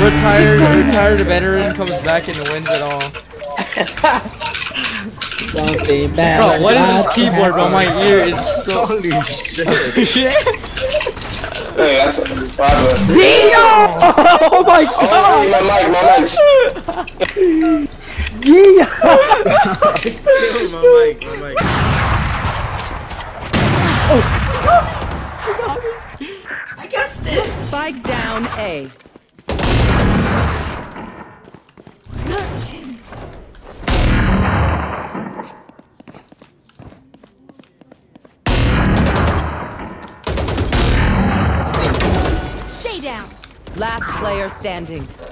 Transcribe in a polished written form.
retired veteran comes back and wins it all. Something bad. Bro, what is this keyboard on my ear? Is so Holy shit. shit. Hey, that's a brother. Damn! Oh my god! Oh, my mic. Yeah! my mic. I guessed it. Spike down A. Stay down. Last player standing.